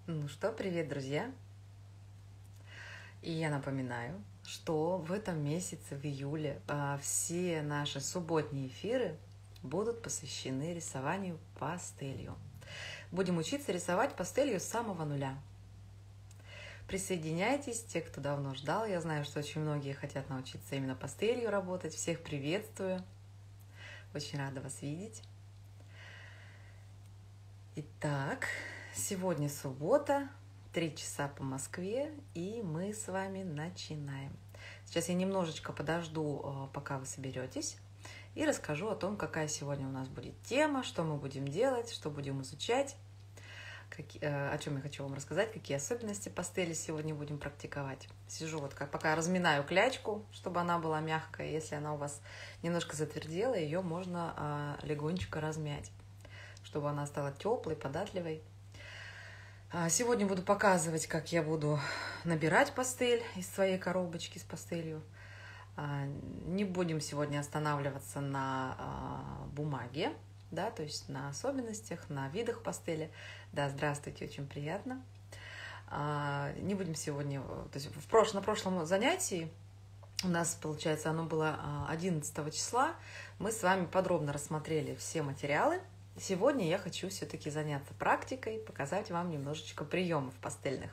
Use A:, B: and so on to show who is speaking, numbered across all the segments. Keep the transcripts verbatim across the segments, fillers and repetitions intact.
A: Ну что, привет, друзья! И я напоминаю, что в этом месяце, в июле, а, все наши субботние эфиры будут посвящены рисованию пастелью. Будем учиться рисовать пастелью с самого нуля. Присоединяйтесь, те, кто давно ждал. Я знаю, что очень многие хотят научиться именно пастелью работать. Всех приветствую. Очень рада вас видеть. Итак, сегодня суббота, три часа по Москве, и мы с вами начинаем. Сейчас я немножечко подожду, пока вы соберетесь, и расскажу о том, какая сегодня у нас будет тема, что мы будем делать, что будем изучать, как, о чем я хочу вам рассказать, какие особенности пастели сегодня будем практиковать. Сижу вот как пока разминаю клячку, чтобы она была мягкая. Если она у вас немножко затвердела, ее можно легонечко размять, чтобы она стала теплой, податливой. Сегодня буду показывать, как я буду набирать пастель из своей коробочки с пастелью. Не будем сегодня останавливаться на бумаге, да, то есть на особенностях, на видах пастели. Да, здравствуйте, очень приятно. Не будем сегодня, то есть в прошлом, на прошлом занятии, у нас, получается, оно было одиннадцатого числа, мы с вами подробно рассмотрели все материалы. Сегодня я хочу все-таки заняться практикой, показать вам немножечко приемов пастельных.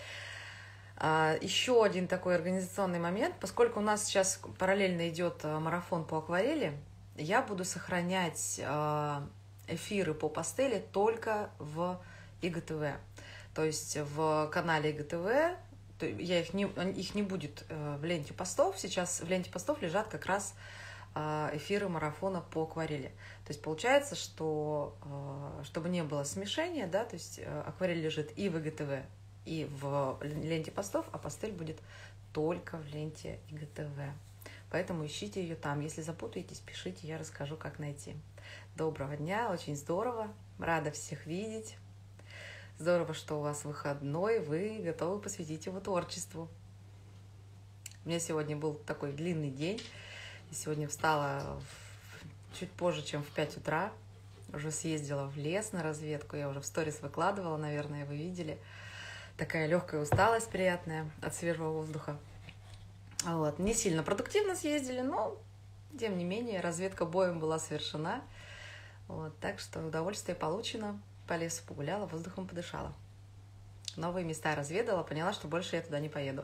A: Еще один такой организационный момент. Поскольку у нас сейчас параллельно идет марафон по акварели, я буду сохранять эфиры по пастели только в и гэ тэ вэ. То есть в канале и гэ тэ вэ я их не, их не будет в ленте постов. Сейчас в ленте постов лежат как раз эфиры марафона по акварели. То есть получается, что чтобы не было смешения, да, то есть акварель лежит и в и гэ тэ вэ, и в ленте постов, а пастель будет только в ленте и гэ тэ вэ. Поэтому ищите ее там. Если запутаетесь, пишите, я расскажу, как найти. Доброго дня, очень здорово, рада всех видеть. Здорово, что у вас выходной, вы готовы посвятить его творчеству. У меня сегодня был такой длинный день. Я сегодня встала чуть позже, чем в пять утра. Уже съездила в лес на разведку. Я уже в сторис выкладывала, наверное, вы видели. Такая легкая усталость приятная от свежего воздуха. Вот. Не сильно продуктивно съездили, но, тем не менее, разведка боем была совершена. Вот. Так что удовольствие получено. По лесу погуляла, воздухом подышала. Новые места разведала, поняла, что больше я туда не поеду.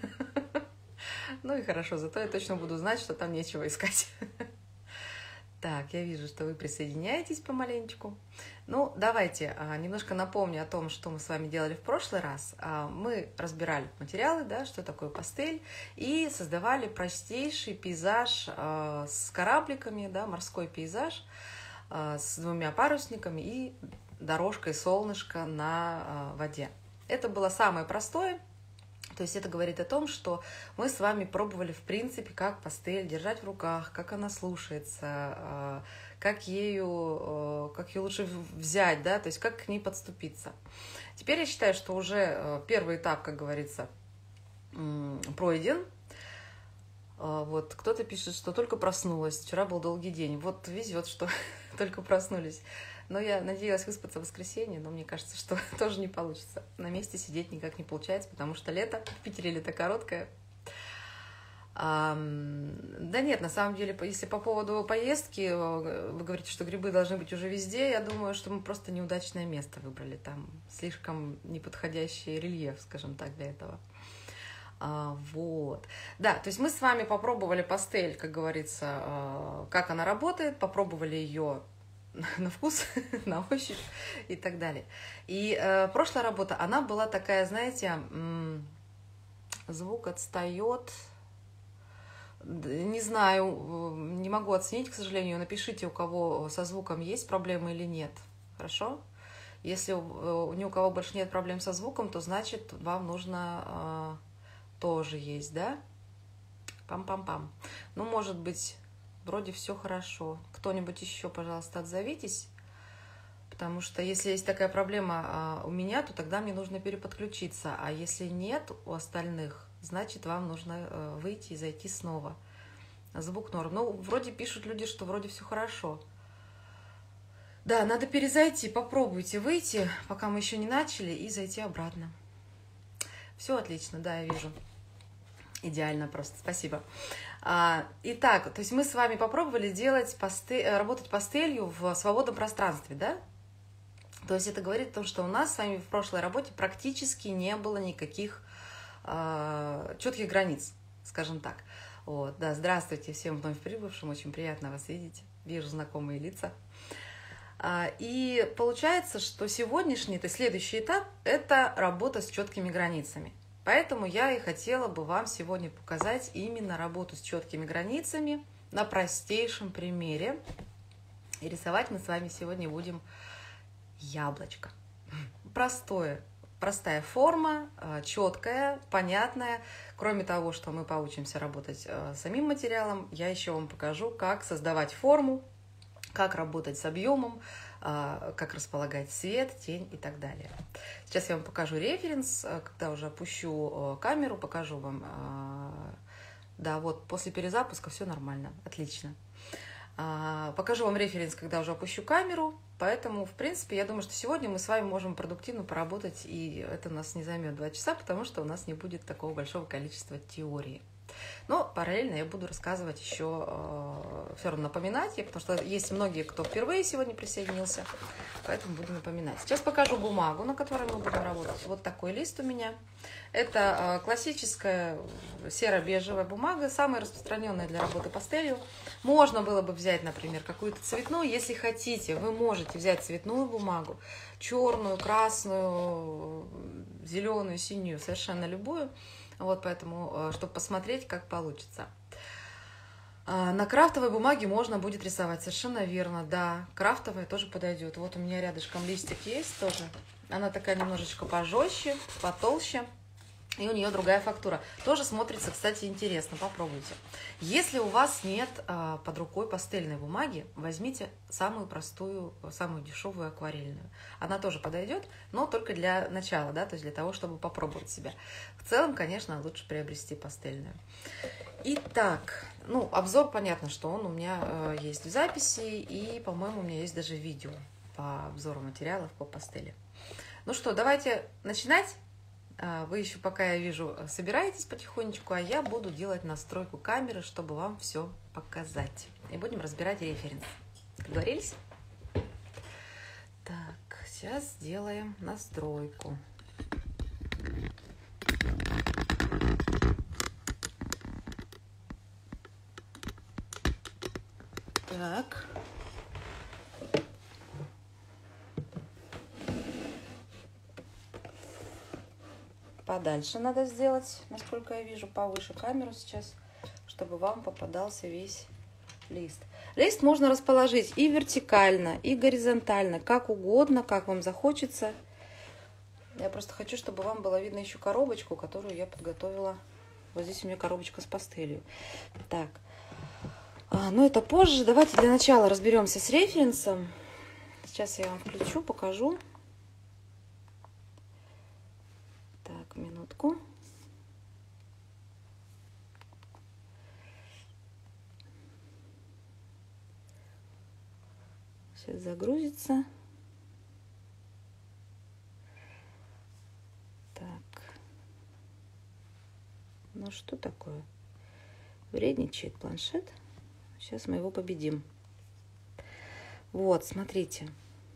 A: Ну и хорошо, зато я точно буду знать, что там нечего искать. Так, я вижу, что вы присоединяетесь помаленечку. Ну, давайте немножко напомню о том, что мы с вами делали в прошлый раз. Мы разбирали материалы, да, что такое пастель, и создавали простейший пейзаж с корабликами, да, морской пейзаж с двумя парусниками и дорожкой солнышка на воде. Это было самое простое. То есть это говорит о том, что мы с вами пробовали, в принципе, как пастель держать в руках, как она слушается, как ею, как ее лучше взять, да, то есть как к ней подступиться. Теперь я считаю, что уже первый этап, как говорится, пройден. Вот, кто-то пишет, что только проснулась, вчера был долгий день. Вот везет, что только проснулись. Но я надеялась выспаться в воскресенье, но мне кажется, что тоже не получится. На месте сидеть никак не получается, потому что лето, в Питере лето короткое. А, да нет, на самом деле, если по поводу поездки, вы говорите, что грибы должны быть уже везде, я думаю, что мы просто неудачное место выбрали. Там слишком неподходящий рельеф, скажем так, для этого. А, вот. Да, то есть мы с вами попробовали пастель, как говорится, как она работает, попробовали ее на вкус, на ощупь и так далее. И э, прошлая работа, она была такая, знаете, м- звук отстает, не знаю, не могу оценить, к сожалению. Напишите, у кого со звуком есть проблемы или нет, хорошо? Если у, ни у кого больше нет проблем со звуком, то значит вам нужно э, тоже есть, да? Пам-пам-пам. Ну, может быть, вроде все хорошо. Кто-нибудь еще, пожалуйста, отзовитесь. Потому что если есть такая проблема у меня, то тогда мне нужно переподключиться. А если нет у остальных, значит, вам нужно выйти и зайти снова. Звук норм. Ну, вроде пишут люди, что вроде все хорошо. Да, надо перезайти, попробуйте выйти, пока мы еще не начали, и зайти обратно. Все отлично, да, я вижу. Идеально просто, спасибо. А, итак, то есть мы с вами попробовали делать пастель, работать пастелью в свободном пространстве, да? То есть это говорит о том, что у нас с вами в прошлой работе практически не было никаких а, четких границ, скажем так. Вот, да, здравствуйте всем вновь прибывшим, очень приятно вас видеть, вижу знакомые лица. А, и получается, что сегодняшний, то есть следующий этап – это работа с четкими границами. Поэтому я и хотела бы вам сегодня показать именно работу с четкими границами на простейшем примере. И рисовать мы с вами сегодня будем яблочко. Простое, простая форма, четкая, понятная. Кроме того, что мы поучимся работать с самим материалом, я еще вам покажу, как создавать форму, как работать с объемом, как располагать свет, тень и так далее. Сейчас я вам покажу референс, когда уже опущу камеру, покажу вам. Да, вот после перезапуска все нормально, отлично. Покажу вам референс, когда уже опущу камеру, поэтому, в принципе, я думаю, что сегодня мы с вами можем продуктивно поработать, и это у нас не займет два часа, потому что у нас не будет такого большого количества теории. Но параллельно я буду рассказывать еще, э, все равно напоминать, потому что есть многие, кто впервые сегодня присоединился, поэтому буду напоминать. Сейчас покажу бумагу, на которой мы будем работать. Вот такой лист у меня. Это э, классическая серо-бежевая бумага, самая распространенная для работы пастелью. Можно было бы взять, например, какую-то цветную. Если хотите, вы можете взять цветную бумагу, черную, красную, зеленую, синюю, совершенно любую. Вот поэтому, чтобы посмотреть, как получится. На крафтовой бумаге можно будет рисовать, совершенно верно, да. Крафтовая тоже подойдет. Вот у меня рядышком листик есть тоже. Она такая немножечко пожестче, потолще. И у нее другая фактура. Тоже смотрится, кстати, интересно. Попробуйте. Если у вас нет а, под рукой пастельной бумаги, возьмите самую простую, самую дешевую акварельную. Она тоже подойдет, но только для начала, да, то есть для того, чтобы попробовать себя. В целом, конечно, лучше приобрести пастельную. Итак, ну, обзор, понятно, что он у меня э, есть в записи, и, по-моему, у меня есть даже видео по обзору материалов по пастели. Ну что, давайте начинать. Вы еще, пока я вижу, собираетесь потихонечку, а я буду делать настройку камеры, чтобы вам все показать. И будем разбирать референс. Договорились? Так, сейчас сделаем настройку. Так. Подальше надо сделать, насколько я вижу, повыше камеру сейчас, чтобы вам попадался весь лист. Лист можно расположить и вертикально, и горизонтально, как угодно, как вам захочется. Я просто хочу, чтобы вам было видно еще коробочку, которую я подготовила. Вот здесь у меня коробочка с пастелью. Так, а, но это позже. Давайте для начала разберемся с референсом. Сейчас я вам включу, покажу. Так, минутку. Сейчас загрузится. Так. Ну что такое? Вредничает планшет. Сейчас мы его победим. Вот, смотрите.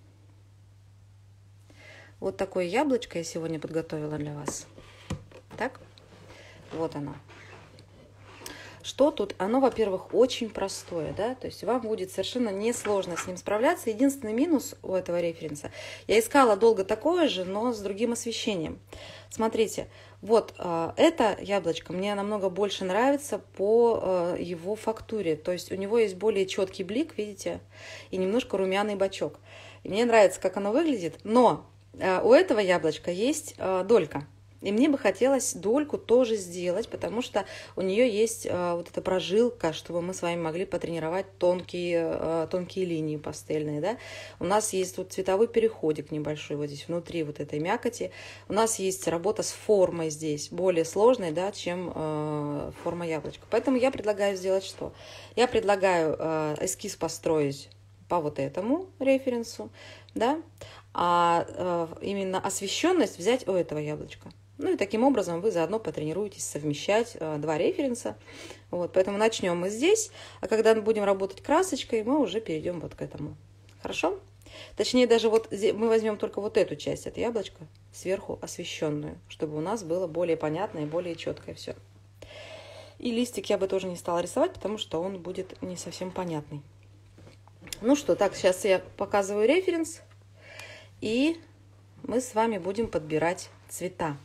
A: Вот такое яблочко я сегодня подготовила для вас. Так, вот оно. Что тут? Оно, во-первых, очень простое, да, то есть вам будет совершенно несложно с ним справляться. Единственный минус у этого референса, я искала долго такое же, но с другим освещением. Смотрите, вот э, это яблочко мне намного больше нравится по э, его фактуре, то есть у него есть более четкий блик, видите, и немножко румяный бочок. И мне нравится, как оно выглядит, но э, у этого яблочка есть э, долька. И мне бы хотелось дольку тоже сделать, потому что у нее есть э, вот эта прожилка, чтобы мы с вами могли потренировать тонкие, э, тонкие линии пастельные. Да? У нас есть вот цветовой переходик небольшой вот здесь внутри вот этой мякоти. У нас есть работа с формой здесь, более сложной, да, чем э, форма яблочка. Поэтому я предлагаю сделать что? Я предлагаю э, эскиз построить по вот этому референсу, да, а э, именно освещенность взять у этого яблочка. Ну и таким образом вы заодно потренируетесь совмещать э, два референса. Вот, поэтому начнем мы здесь, а когда мы будем работать красочкой, мы уже перейдем вот к этому. Хорошо? Точнее, даже вот мы возьмем только вот эту часть, это яблочко, сверху освещенную, чтобы у нас было более понятно и более четкое все. И листик я бы тоже не стала рисовать, потому что он будет не совсем понятный. Ну что, так, сейчас я показываю референс, и мы с вами будем подбирать цвета.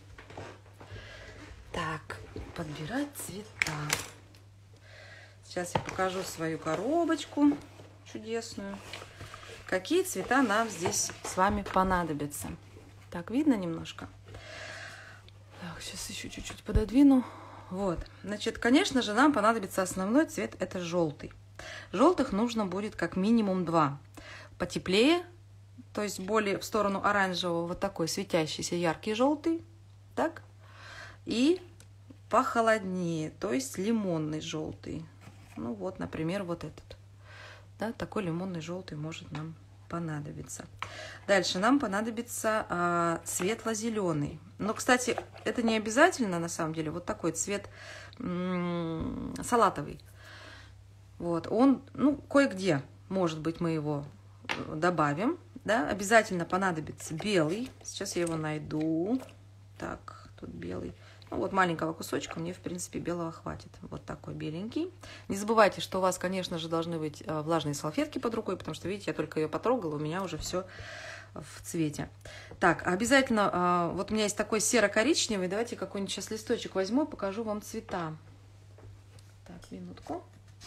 A: Так, подбирать цвета. Сейчас я покажу свою коробочку чудесную. Какие цвета нам здесь с вами понадобятся. Так, видно немножко? Так, сейчас еще чуть-чуть пододвину. Вот, значит, конечно же, нам понадобится основной цвет, это желтый. Желтых нужно будет как минимум два. Потеплее, то есть более в сторону оранжевого, вот такой светящийся яркий желтый, так, и похолоднее, то есть лимонный желтый. Ну вот, например, вот этот. Да, такой лимонный желтый может нам понадобиться. Дальше нам понадобится а, светло-зеленый. Но, кстати, это не обязательно, на самом деле, вот такой цвет м-м, салатовый. Вот, он, ну, кое-где, может быть, мы его добавим, да, обязательно понадобится белый. Сейчас я его найду. Так, тут белый. Ну, вот маленького кусочка мне, в принципе, белого хватит. Вот такой беленький. Не забывайте, что у вас, конечно же, должны быть влажные салфетки под рукой, потому что, видите, я только ее потрогала, у меня уже все в цвете. Так, обязательно, вот у меня есть такой серо-коричневый. Давайте какой-нибудь сейчас листочек возьму, покажу вам цвета. Так, минутку.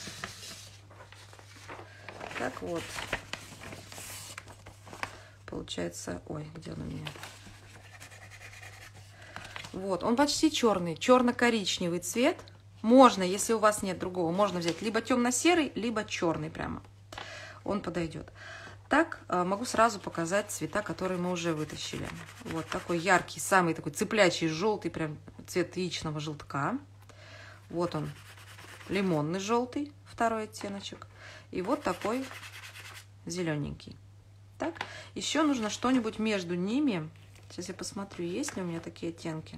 A: Так вот. Получается, ой, где он у меня? Вот, он почти черный, черно-коричневый цвет. Можно, если у вас нет другого, можно взять либо темно-серый, либо черный прямо. Он подойдет. Так, могу сразу показать цвета, которые мы уже вытащили. Вот такой яркий, самый такой цыплячий, желтый, прям цвет яичного желтка. Вот он, лимонный желтый, второй оттеночек. И вот такой зелененький. Так, еще нужно что-нибудь между ними. Сейчас я посмотрю, есть ли у меня такие оттенки.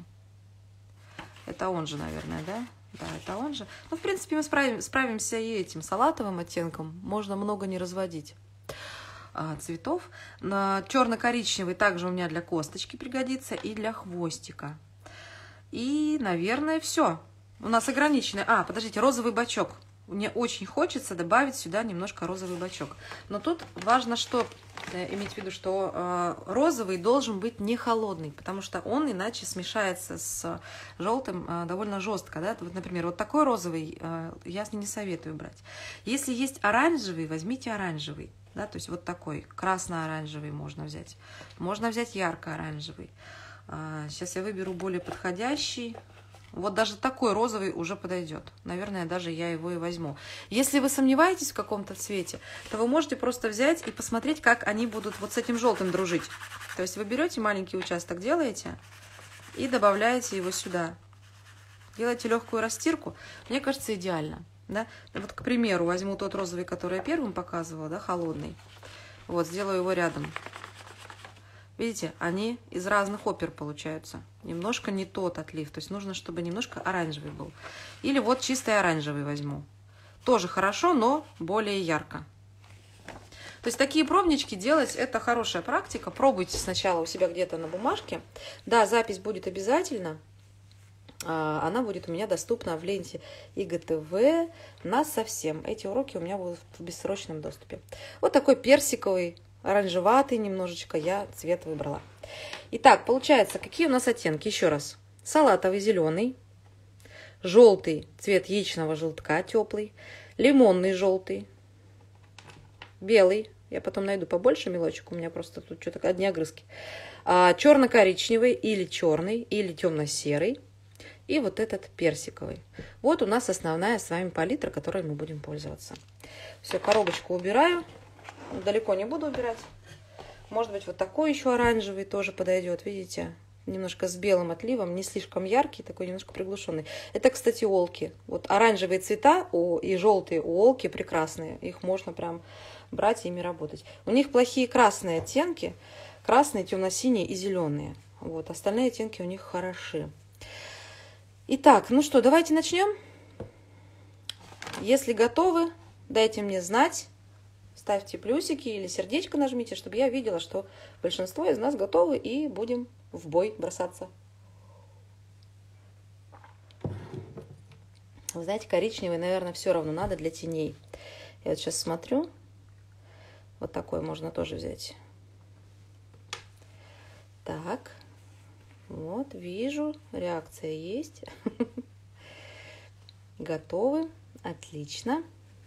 A: Это он же, наверное, да? Да, это он же. Ну, в принципе, мы справим, справимся и этим салатовым оттенком. Можно много не разводить а, цветов. Черно-коричневый также у меня для косточки пригодится и для хвостика. И, наверное, все. У нас ограниченный... А, подождите, розовый бачок. Мне очень хочется добавить сюда немножко розовый бачок. Но тут важно, что иметь в виду, что э, розовый должен быть не холодный, потому что он иначе смешается с желтым э, довольно жестко. Да? Вот, например, вот такой розовый э, я не советую брать. Если есть оранжевый, возьмите оранжевый. Да? То есть вот такой красно-оранжевый можно взять. Можно взять ярко-оранжевый. Э, сейчас я выберу более подходящий. Вот даже такой розовый уже подойдет. Наверное, даже я его и возьму. Если вы сомневаетесь в каком-то цвете, то вы можете просто взять и посмотреть, как они будут вот с этим желтым дружить. То есть вы берете маленький участок, делаете и добавляете его сюда. Делаете легкую растирку. Мне кажется, идеально. Да? Вот, к примеру, возьму тот розовый, который я первым показывала, да, холодный. Вот, сделаю его рядом. Видите, они из разных опер получаются. Немножко не тот отлив. То есть нужно, чтобы немножко оранжевый был. Или вот чистый оранжевый возьму. Тоже хорошо, но более ярко. То есть такие пробнички делать, это хорошая практика. Пробуйте сначала у себя где-то на бумажке. Да, запись будет обязательно. Она будет у меня доступна в ленте и гэ тэ вэ на совсем. Эти уроки у меня будут в бессрочном доступе. Вот такой персиковый, оранжеватый немножечко я цвет выбрала. Итак, получается, какие у нас оттенки? Еще раз. Салатовый, зеленый, желтый, цвет яичного желтка, теплый, лимонный желтый, белый. Я потом найду побольше мелочек, у меня просто тут что-то одни огрызки. А, черно-коричневый или черный, или темно-серый. И вот этот персиковый. Вот у нас основная с вами палитра, которой мы будем пользоваться. Все, коробочку убираю. Далеко не буду убирать. Может быть, вот такой еще оранжевый тоже подойдет. Видите? Немножко с белым отливом. Не слишком яркий, такой немножко приглушенный. Это, кстати, олки. Вот оранжевые цвета и желтые у олки прекрасные. Их можно прям брать и ими работать. У них плохие красные оттенки, красные, темно-синие и зеленые. Вот, остальные оттенки у них хороши. Итак, ну что, давайте начнем. Если готовы, дайте мне знать, ставьте плюсики или сердечко нажмите, чтобы я видела, что большинство из нас готовы и будем в бой бросаться. Вы знаете, коричневый, наверное, все равно надо для теней. Я вот сейчас смотрю, вот такой можно тоже взять. Так, вот, вижу, реакция есть. Готовы, отлично.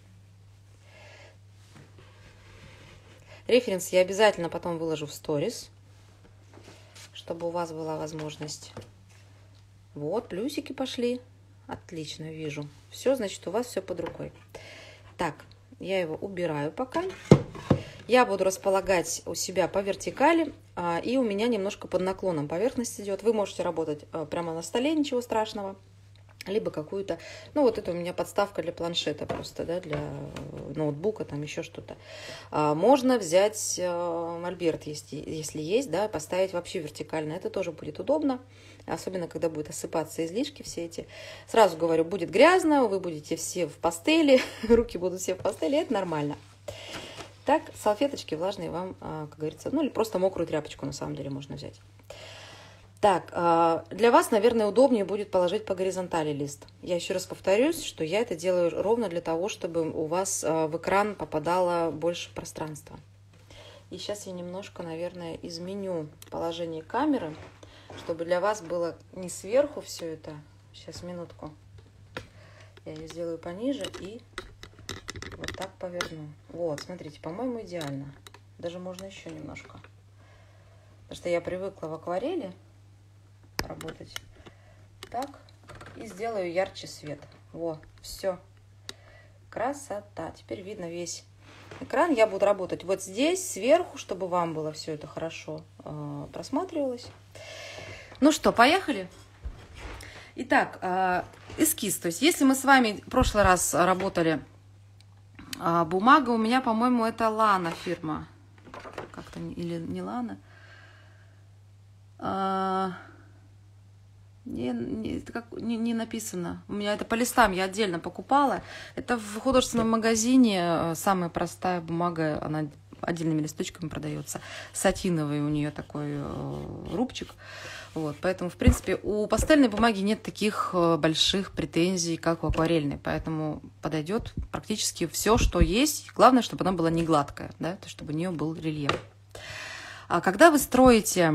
A: Референс я обязательно потом выложу в сторис, чтобы у вас была возможность. Вот, плюсики пошли. Отлично, вижу. Все, значит, у вас все под рукой. Так, я его убираю пока. Я буду располагать у себя по вертикали, а, и у меня немножко под наклоном поверхность идет. Вы можете работать а, прямо на столе, ничего страшного. Либо какую-то, ну вот это у меня подставка для планшета просто, да, для ноутбука, там еще что-то. А, можно взять а, мольберт, если, если есть, да, поставить вообще вертикально. Это тоже будет удобно, особенно когда будет осыпаться излишки все эти. Сразу говорю, будет грязно, вы будете все в пастели, руки будут все в пастели, это нормально. Так, салфеточки влажные вам, а, как говорится, ну или просто мокрую тряпочку на самом деле можно взять. Так, для вас, наверное, удобнее будет положить по горизонтали лист. Я еще раз повторюсь, что я это делаю ровно для того, чтобы у вас в экран попадало больше пространства. И сейчас я немножко, наверное, изменю положение камеры, чтобы для вас было не сверху все это. Сейчас, минутку. Я ее сделаю пониже и вот так поверну. Вот, смотрите, по-моему, идеально. Даже можно еще немножко. Потому что я привыкла в акварели работать так, и сделаю ярче свет. Во, все, красота. Теперь видно весь экран. Я буду работать вот здесь сверху, чтобы вам было все это хорошо э, просматривалось. Ну что, поехали. Итак, э, эскиз. То есть если мы с вами в прошлый раз работали, э, бумага у меня, по-моему, это Лана фирма, как-то или не Лана. э, Не, не, как, не, не написано. У меня это по листам я отдельно покупала. Это в художественном магазине самая простая бумага, она отдельными листочками продается. Сатиновый у нее такой э, рубчик. Вот, поэтому, в принципе, у пастельной бумаги нет таких больших претензий, как у акварельной. Поэтому подойдет практически все, что есть. Главное, чтобы она была не гладкая, да, то, чтобы у нее был рельеф. А когда вы строите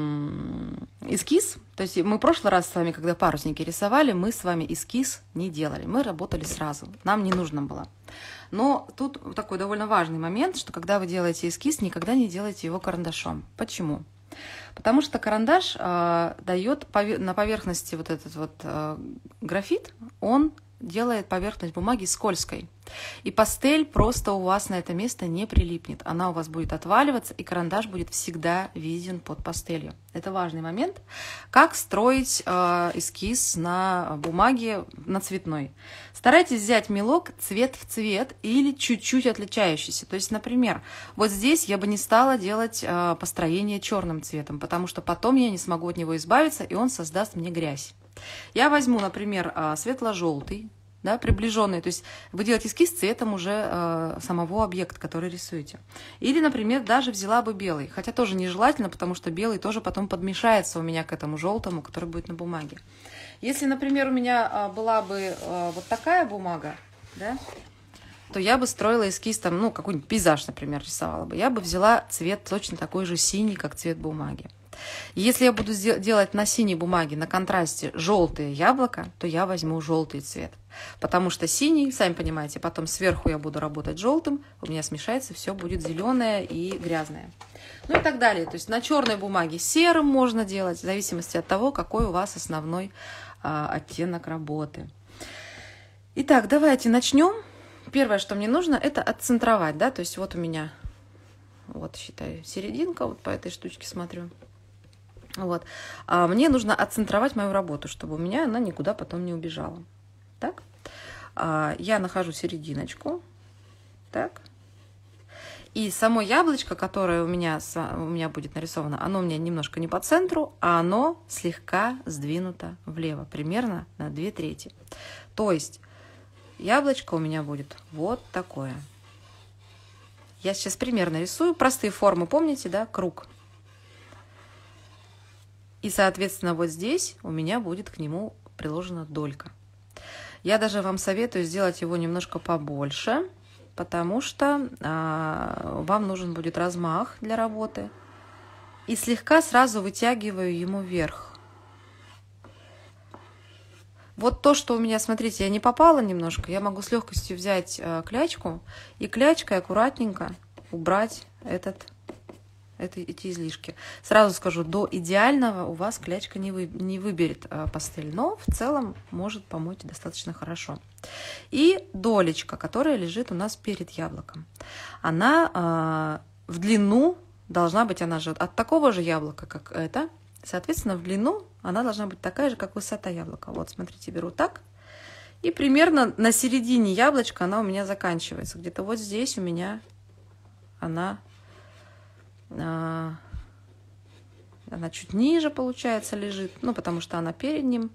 A: эскиз, то есть мы в прошлый раз с вами, когда парусники рисовали, мы с вами эскиз не делали, мы работали сразу, нам не нужно было. Но тут такой довольно важный момент, что когда вы делаете эскиз, никогда не делайте его карандашом. Почему? Потому что карандаш э, дает пове- на поверхности вот этот вот э, графит, он делает поверхность бумаги скользкой. И пастель просто у вас на это место не прилипнет. Она у вас будет отваливаться, и карандаш будет всегда виден под пастелью. Это важный момент. Как строить э, эскиз на бумаге, на цветной? Старайтесь взять мелок цвет в цвет или чуть-чуть отличающийся. То есть, например, вот здесь я бы не стала делать э, построение черным цветом, потому что потом я не смогу от него избавиться, и он создаст мне грязь. Я возьму, например, светло-желтый, да, приближенный, то есть вы делаете эскиз цветом уже э, самого объекта, который рисуете. Или, например, даже взяла бы белый, хотя тоже нежелательно, потому что белый тоже потом подмешается у меня к этому желтому, который будет на бумаге. Если, например, у меня э, была бы э, вот такая бумага, да, то я бы строила эскиз, там, ну, какой-нибудь пейзаж, например, рисовала бы. Я бы взяла цвет точно такой же синий, как цвет бумаги. Если я буду делать на синей бумаге на контрасте желтое яблоко, то я возьму желтый цвет. Потому что синий, сами понимаете, потом сверху я буду работать желтым, у меня смешается, все будет зеленое и грязное. Ну и так далее. То есть на черной бумаге серым можно делать, в зависимости от того, какой у вас основной а, оттенок работы. Итак, давайте начнем. Первое, что мне нужно, это отцентровать, да, то есть вот у меня, вот считаю, серединка, вот по этой штучке смотрю. Вот. А мне нужно отцентровать мою работу, чтобы у меня она никуда потом не убежала. Так. А я нахожу серединочку. Так. И само яблочко, которое у меня, у меня будет нарисовано, оно у меня немножко не по центру, а оно слегка сдвинуто влево, примерно на две трети. То есть яблочко у меня будет вот такое. Я сейчас примерно рисую. Простые формы, помните, да? Круг. И, соответственно, вот здесь у меня будет к нему приложена долька. Я даже вам советую сделать его немножко побольше, потому что а, вам нужен будет размах для работы. И слегка сразу вытягиваю ему вверх. Вот то, что у меня, смотрите, я не попала немножко, я могу с легкостью взять а, клячку и клячкой аккуратненько убрать этот, это, эти излишки. Сразу скажу, до идеального у вас клячка не, вы, не выберет а, пастель, но в целом может помочь достаточно хорошо. И долечка, которая лежит у нас перед яблоком. Она а, в длину должна быть, она же от такого же яблока, как это. Соответственно, в длину она должна быть такая же, как высота яблока. Вот, смотрите, беру так. И примерно на середине яблочка она у меня заканчивается. Где-то вот здесь у меня она, а, она чуть ниже, получается, лежит. Ну, потому что она перед ним.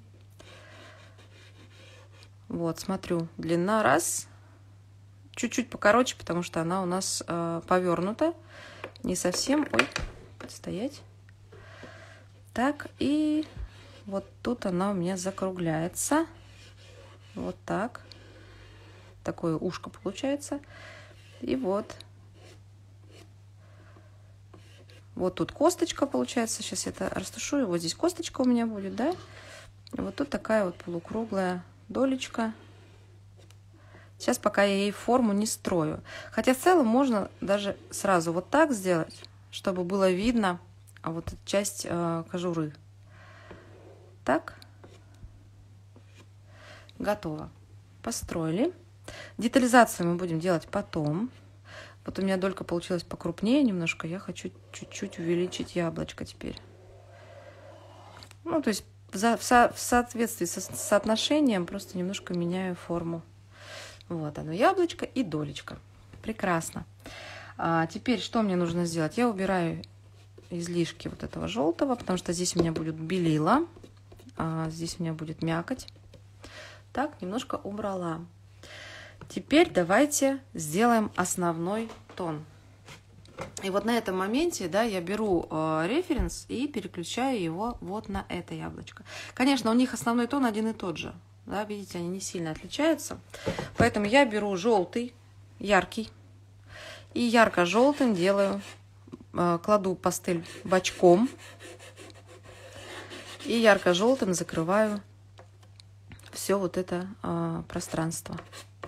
A: Вот, смотрю, длина раз. Чуть-чуть покороче, потому что она у нас а, повернута. Не совсем. Ой, подстоять. Так, и вот тут она у меня закругляется. Вот так. Такое ушко получается. И вот. Вот тут косточка получается. Сейчас я это растушую. Вот здесь косточка у меня будет, да? И вот тут такая вот полукруглая долечка. Сейчас пока я ей форму не строю. Хотя в целом можно даже сразу вот так сделать, чтобы было видно а вот эта часть э, кожуры. Так. Готово. Построили. Детализацию мы будем делать потом. Вот у меня долька получилась покрупнее немножко. Я хочу чуть-чуть увеличить яблочко теперь. Ну, то есть в, за, в, со, в соответствии со соотношением просто немножко меняю форму. Вот оно, яблочко и долечка. Прекрасно. А теперь что мне нужно сделать? Я убираю излишки вот этого желтого, потому что здесь у меня будет белила, а здесь у меня будет мякоть. Так, немножко убрала. Теперь давайте сделаем основной тон. И вот на этом моменте, да, я беру э, референс и переключаю его вот на это яблочко. Конечно, у них основной тон один и тот же. Да, видите, они не сильно отличаются. Поэтому я беру желтый, яркий, и ярко-желтым делаю, э, кладу пастель бочком, и ярко-желтым закрываю все вот это э, пространство.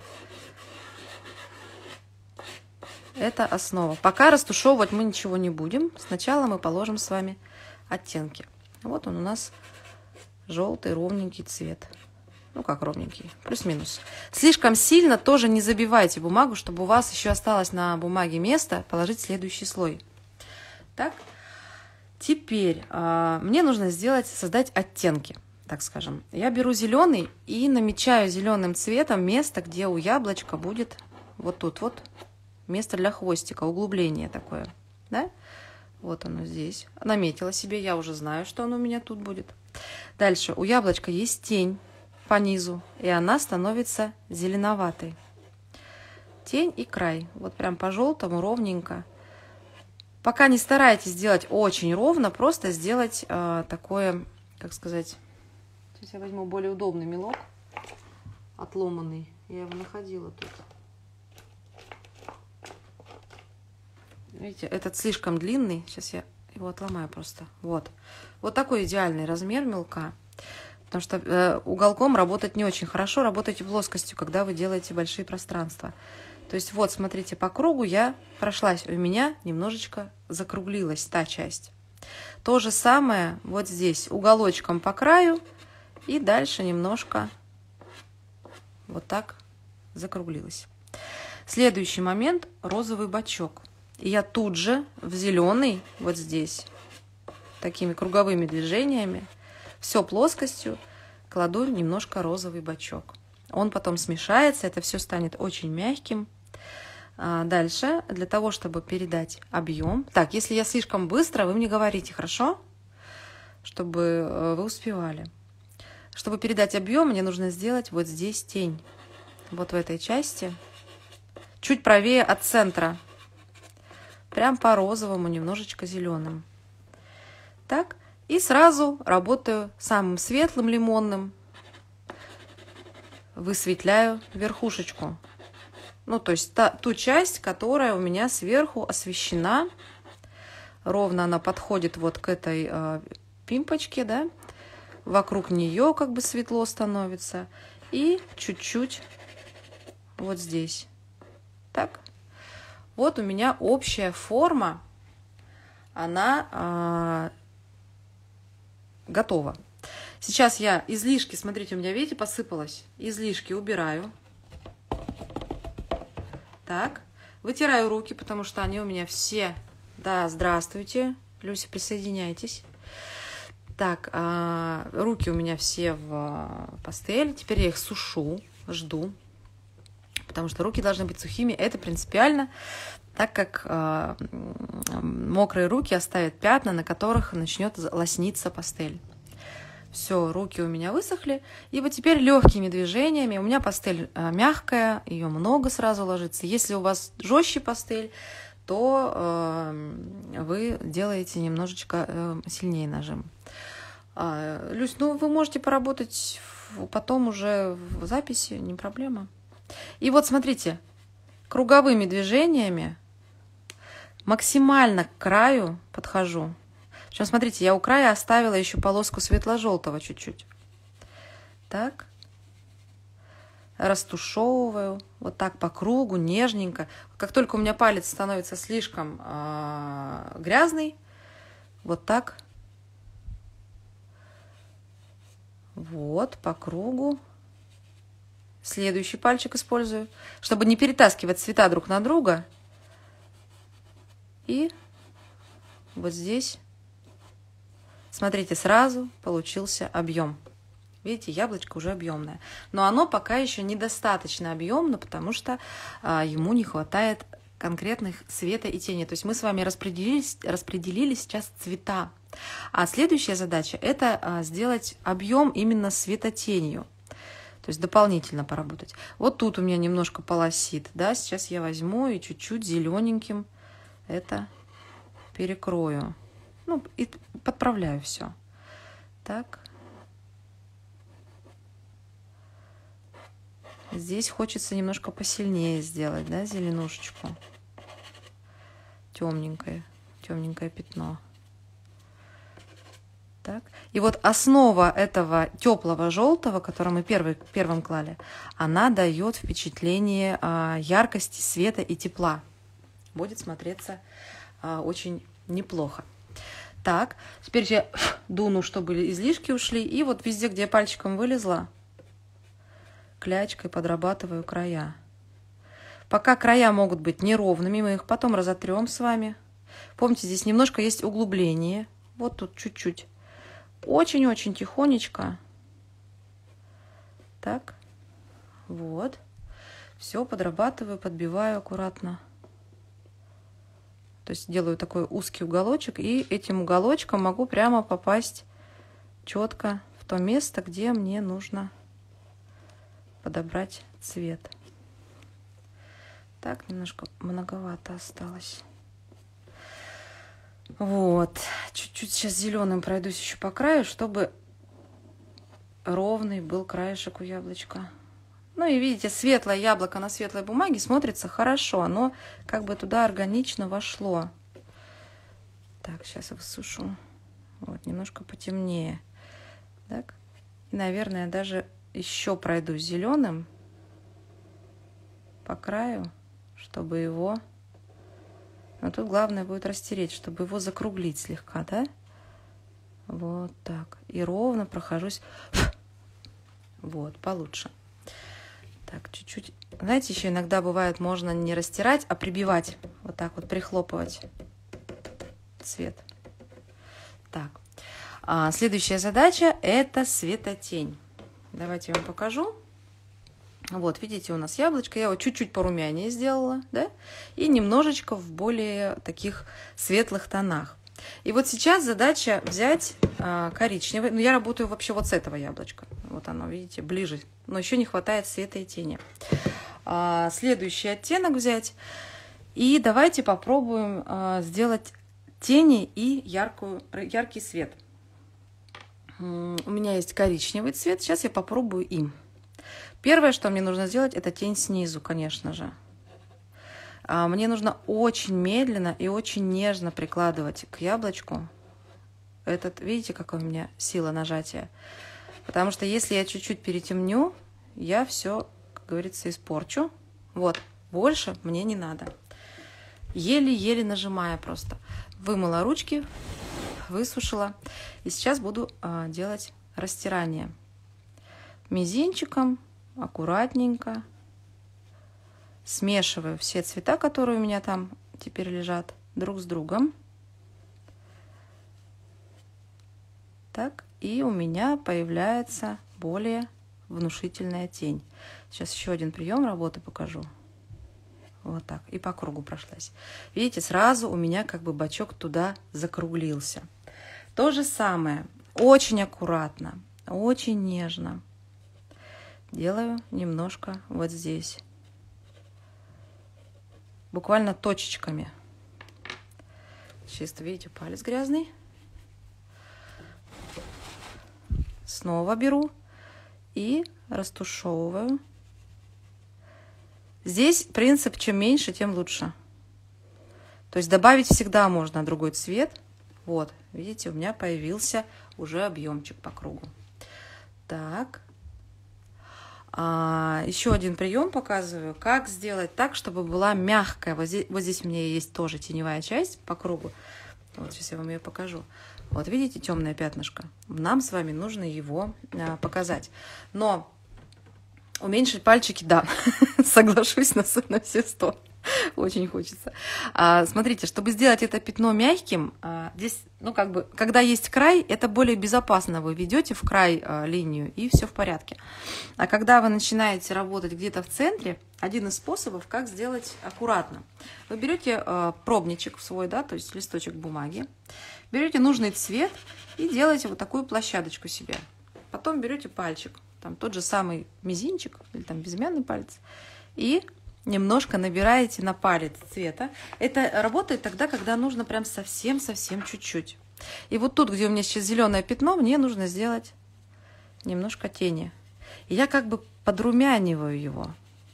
A: Это основа. Пока растушевывать мы ничего не будем. Сначала мы положим с вами оттенки. Вот он у нас желтый ровненький цвет. Ну как ровненький, плюс-минус. Слишком сильно тоже не забивайте бумагу, чтобы у вас еще осталось на бумаге место положить следующий слой. Так, теперь э, мне нужно сделать, создать оттенки, так скажем. Я беру зеленый и намечаю зеленым цветом место, где у яблочка будет вот тут вот место для хвостика, углубление такое, да? Вот оно здесь. Наметила себе, я уже знаю, что оно у меня тут будет. Дальше у яблочка есть тень по низу, и она становится зеленоватой. Тень и край. Вот прям по желтому ровненько. Пока не старайтесь сделать очень ровно, просто сделать э, такое, как сказать... Сейчас я возьму более удобный мелок, отломанный. Я его находила тут. Видите, этот слишком длинный. Сейчас я его отломаю просто. Вот. Вот такой идеальный размер мелка. Потому что э, уголком работать не очень хорошо. Работайте плоскостью, когда вы делаете большие пространства. То есть вот, смотрите, по кругу я прошлась. У меня немножечко закруглилась та часть. То же самое вот здесь. Уголочком по краю. И дальше немножко вот так закруглилась. Следующий момент. Розовый бачок. И я тут же в зеленый, вот здесь, такими круговыми движениями, все плоскостью, кладу немножко розовый бачок. Он потом смешается, это все станет очень мягким. А дальше, для того, чтобы передать объем. Так, если я слишком быстро, вы мне говорите, хорошо? Чтобы вы успевали. Чтобы передать объем, мне нужно сделать вот здесь тень. Вот в этой части. Чуть правее от центра. Прям по розовому, немножечко зеленым. Так, и сразу работаю самым светлым лимонным. Высветляю верхушечку. Ну, то есть та, ту часть, которая у меня сверху освещена. Ровно она подходит вот к этой э, пимпочке, да. Вокруг нее как бы светло становится. И чуть-чуть вот здесь. Так. Вот у меня общая форма. Она э, готова. Сейчас я излишки, смотрите, у меня, видите, посыпалось. Излишки убираю. Так, вытираю руки, потому что они у меня все... Да, здравствуйте, Люся, присоединяйтесь. Так, а, руки у меня все в пастель. Теперь я их сушу, жду. Потому что руки должны быть сухими. Это принципиально, так как а, мокрые руки оставят пятна, на которых начнет лосниться пастель. Все, руки у меня высохли. И вот теперь легкими движениями. У меня пастель мягкая, ее много сразу ложится. Если у вас жестче пастель, то э, вы делаете немножечко э, сильнее нажим. А, Люсь, ну вы можете поработать потом уже в записи, не проблема. И вот смотрите, круговыми движениями максимально к краю подхожу. Причем, смотрите, я у края оставила еще полоску светло-желтого чуть-чуть. Так. Растушевываю. Вот так по кругу, нежненько. Как только у меня палец становится слишком э, грязный, вот так. Вот, по кругу. Следующий пальчик использую, чтобы не перетаскивать цвета друг на друга. И вот здесь... Смотрите, сразу получился объем. Видите, яблочко уже объемное. Но оно пока еще недостаточно объемно, потому что а, ему не хватает конкретных света и тени. То есть мы с вами распределили, распределили сейчас цвета. А следующая задача – это а, сделать объем именно светотенью. То есть дополнительно поработать. Вот тут у меня немножко полосит. Да? Сейчас я возьму и чуть-чуть зелененьким это перекрою. Ну, и подправляю все. Так. Здесь хочется немножко посильнее сделать, да, зеленушечку. Темненькое, темненькое пятно. Так. И вот основа этого теплого желтого, который мы первый, первым клали, она дает впечатление а, яркости, света и тепла. Будет смотреться а, очень неплохо. Так, теперь я дуну, чтобы излишки ушли. И вот везде, где я пальчиком вылезла, клячкой подрабатываю края. Пока края могут быть неровными, мы их потом разотрем с вами. Помните, здесь немножко есть углубление. Вот тут чуть-чуть. Очень-очень тихонечко. Так, вот. Все подрабатываю, подбиваю аккуратно. То есть делаю такой узкий уголочек, и этим уголочком могу прямо попасть четко в то место, где мне нужно подобрать цвет. Так, немножко многовато осталось. Вот. Чуть-чуть сейчас зеленым пройдусь еще по краю, чтобы ровный был краешек у яблочка. Ну и видите, светлое яблоко на светлой бумаге смотрится хорошо. Оно как бы туда органично вошло. Так, сейчас высушу. Вот, немножко потемнее. Так. И, наверное, даже еще пройду зеленым по краю, чтобы его... Но тут главное будет растереть, чтобы его закруглить слегка, да? Вот так. И ровно прохожусь. Вот, получше. Так, чуть-чуть. Знаете, еще иногда бывает, можно не растирать, а прибивать. Вот так вот, прихлопывать цвет. Так. А, следующая задача – это светотень. Давайте я вам покажу. Вот, видите, у нас яблочко. Я его чуть-чуть порумянее сделала, да? И немножечко в более таких светлых тонах. И вот сейчас задача взять а, коричневый. Ну, я работаю вообще вот с этого яблочка. Вот оно, видите, ближе. Но еще не хватает света и тени. А, следующий оттенок взять. И давайте попробуем а, сделать тени и яркую, яркий свет. У меня есть коричневый цвет. Сейчас я попробую им. Первое, что мне нужно сделать, это тень снизу, конечно же. Мне нужно очень медленно и очень нежно прикладывать к яблочку этот, видите, какая у меня сила нажатия. Потому что если я чуть-чуть перетемню, я все, как говорится, испорчу. Вот, больше мне не надо. Еле-еле нажимая просто. Вымыла ручки, высушила. И сейчас буду делать растирание. Мизинчиком. Аккуратненько смешиваю все цвета, которые у меня там теперь лежат, друг с другом. Так, и у меня появляется более внушительная тень. Сейчас еще один прием работы покажу. Вот так, и по кругу прошлась. Видите, сразу у меня как бы бочок туда закруглился. То же самое, очень аккуратно, очень нежно. Делаю немножко вот здесь. Буквально точечками. Чисто, видите, палец грязный. Снова беру и растушевываю. Здесь принцип, чем меньше, тем лучше. То есть добавить всегда можно другой цвет. Вот, видите, у меня появился уже объемчик по кругу. Так. А, еще один прием показываю, как сделать так, чтобы была мягкая. Вот здесь, вот здесь у меня есть тоже теневая часть по кругу. Вот сейчас я вам ее покажу. Вот видите темное пятнышко? Нам с вами нужно его а, показать. Но уменьшить пальчики, да, соглашусь на, на все сто. Очень хочется. А, смотрите, чтобы сделать это пятно мягким, а, здесь, ну, как бы, когда есть край, это более безопасно. Вы ведете в край а, линию, и все в порядке. А когда вы начинаете работать где-то в центре, один из способов, как сделать аккуратно. Вы берете а, пробничек в свой, да, то есть листочек бумаги, берете нужный цвет и делаете вот такую площадочку себе. Потом берете пальчик, там тот же самый мизинчик или там безымянный палец, и немножко набираете на палец цвета. Это работает тогда, когда нужно прям совсем-совсем чуть-чуть. И вот тут, где у меня сейчас зеленое пятно, мне нужно сделать немножко тени. И я как бы подрумяниваю его.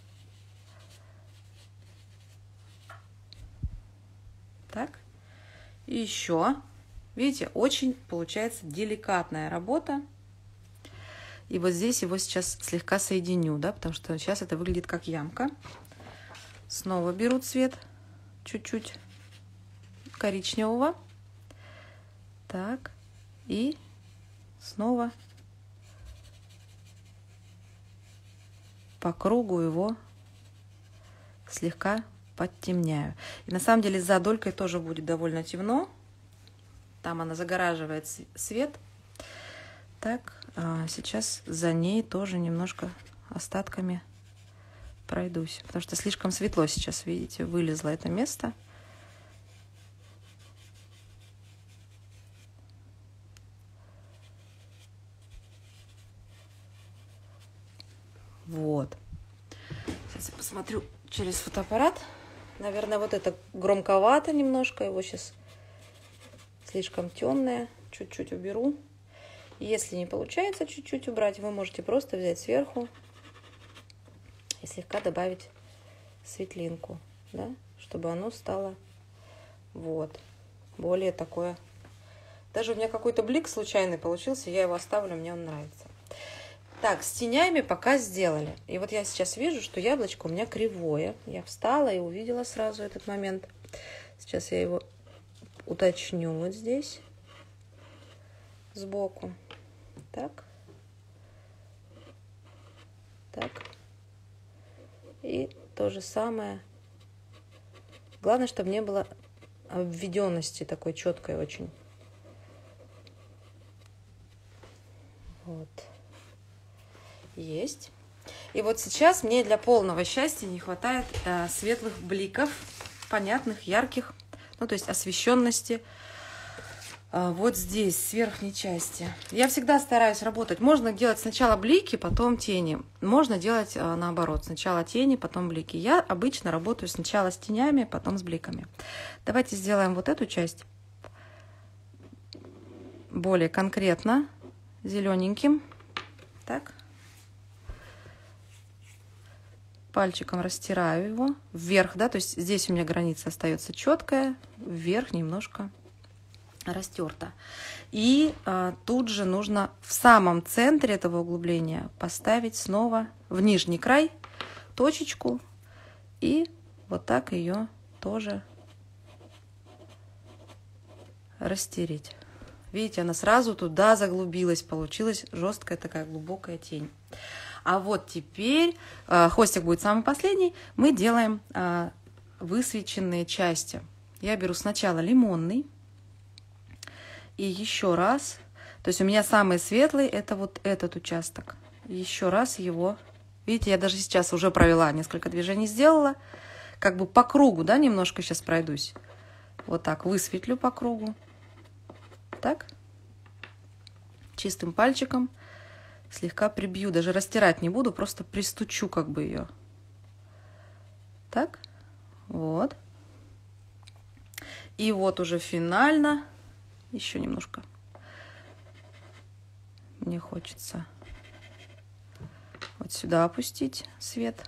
A: Так. И еще. Видите, очень получается деликатная работа. И вот здесь его сейчас слегка соединю, да, потому что сейчас это выглядит как ямка. Снова беру цвет чуть-чуть коричневого. Так. И снова по кругу его слегка подтемняю. И на самом деле за долькой тоже будет довольно темно. Там она загораживает свет. Так, а сейчас за ней тоже немножко остатками пройдусь, потому что слишком светло сейчас, видите, вылезло это место. Вот. Сейчас я посмотрю через фотоаппарат. Наверное, вот это громковато немножко, его сейчас слишком темное. Чуть-чуть уберу. Если не получается чуть-чуть убрать, вы можете просто взять сверху и слегка добавить светлинку, да, чтобы оно стало вот более такое. Даже у меня какой-то блик случайный получился, я его оставлю, мне он нравится. Так, с тенями пока сделали. И вот я сейчас вижу, что яблочко у меня кривое. Я встала и увидела сразу этот момент. Сейчас я его уточню вот здесь сбоку. Так. Так. И то же самое. Главное, чтобы не было обведенности такой четкой очень. Вот. Есть. И вот сейчас мне для полного счастья не хватает э, светлых бликов, понятных, ярких, ну, то есть освещенности. Э, вот здесь, с верхней части. Я всегда стараюсь работать. Можно делать сначала блики, потом тени. Можно делать э, наоборот. Сначала тени, потом блики. Я обычно работаю сначала с тенями, потом с бликами. Давайте сделаем вот эту часть более конкретно, зелененьким. Так. Пальчиком растираю его вверх, да, то есть здесь у меня граница остается четкая, вверх немножко растерта. И а, тут же нужно в самом центре этого углубления поставить снова в нижний край точечку и вот так ее тоже растереть. Видите, она сразу туда заглубилась, получилась жесткая такая глубокая тень. А вот теперь, э, хвостик будет самый последний, мы делаем э, высвеченные части. Я беру сначала лимонный и еще раз, то есть у меня самый светлый это вот этот участок. Еще раз его, видите, я даже сейчас уже провела, несколько движений сделала, как бы по кругу, да, немножко сейчас пройдусь. Вот так высветлю по кругу. Так, чистым пальчиком слегка прибью, даже растирать не буду, просто пристучу как бы ее. Так, вот. И вот уже финально, еще немножко мне хочется вот сюда опустить свет.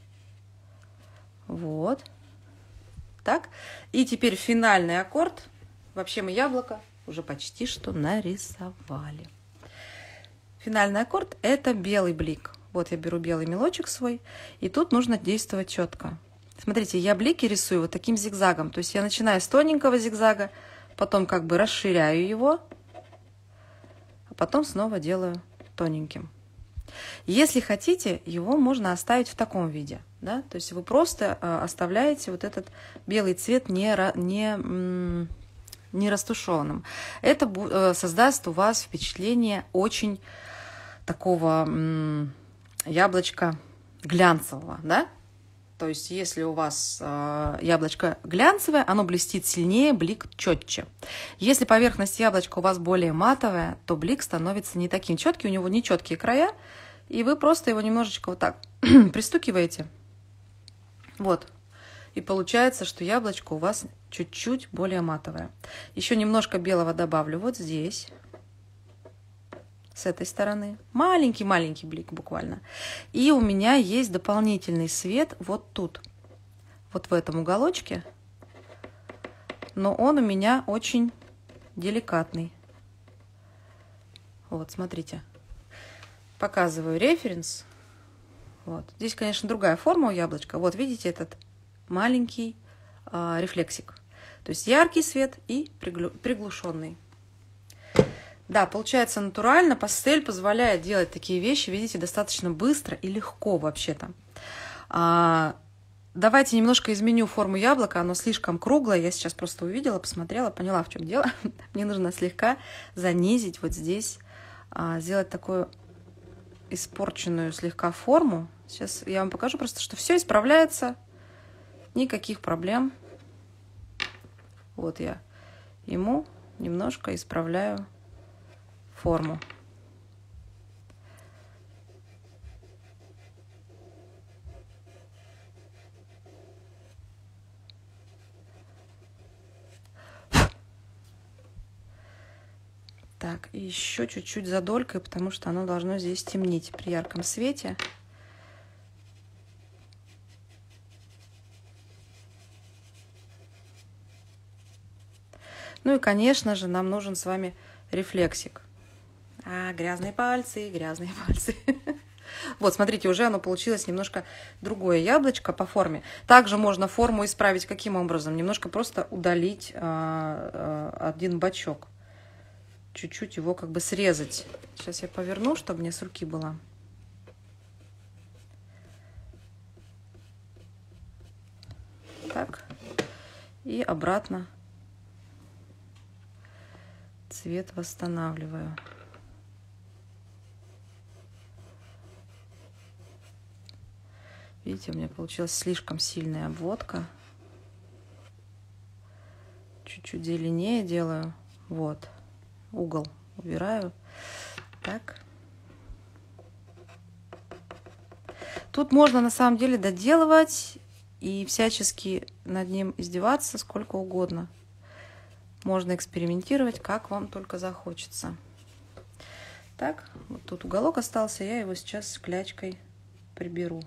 A: Вот. Так, и теперь финальный аккорд. Вообще мы яблоко уже почти что нарисовали. Финальный аккорд – это белый блик. Вот я беру белый мелочек свой, и тут нужно действовать четко. Смотрите, я блики рисую вот таким зигзагом. То есть я начинаю с тоненького зигзага, потом как бы расширяю его, а потом снова делаю тоненьким. Если хотите, его можно оставить в таком виде. Да? То есть вы просто оставляете вот этот белый цвет не, не, не растушеванным. Это создаст у вас впечатление очень такого яблочка глянцевого, да? То есть если у вас яблочко глянцевое, оно блестит сильнее, блик четче. Если поверхность яблочка у вас более матовая, то блик становится не таким четким, у него не четкие края, и вы просто его немножечко вот так пристукиваете. Вот. И получается, что яблочко у вас чуть-чуть более матовое. Еще немножко белого добавлю вот здесь, с этой стороны. Маленький-маленький блик буквально. И у меня есть дополнительный свет вот тут, вот в этом уголочке. Но он у меня очень деликатный. Вот, смотрите. Показываю референс. Вот. Здесь, конечно, другая форма у яблочка. Вот, видите, этот маленький а, рефлексик. То есть яркий свет и приглю... приглушенный. Да, получается натурально. Пастель позволяет делать такие вещи, видите, достаточно быстро и легко вообще-то. А, давайте немножко изменю форму яблока. Оно слишком круглое. Я сейчас просто увидела, посмотрела, поняла, в чем дело. Мне нужно слегка занизить вот здесь, а, сделать такую испорченную слегка форму. Сейчас я вам покажу просто, что все исправляется. Никаких проблем. Вот я ему немножко исправляю форму. Так, и еще чуть-чуть за долькой, потому что оно должно здесь темнеть при ярком свете. Ну и, конечно же, нам нужен с вами рефлексик. А, грязные пальцы, грязные пальцы. Вот, смотрите, уже оно получилось немножко другое яблочко по форме. Также можно форму исправить каким образом? Немножко просто удалить а, а, один бочок. Чуть-чуть его как бы срезать. Сейчас я поверну, чтобы мне с руки было. Так. И обратно цвет восстанавливаю. Видите, у меня получилась слишком сильная обводка. Чуть-чуть длиннее делаю. Вот. Угол убираю. Так. Тут можно на самом деле доделывать и всячески над ним издеваться сколько угодно. Можно экспериментировать, как вам только захочется. Так, вот тут уголок остался, я его сейчас клячкой приберу.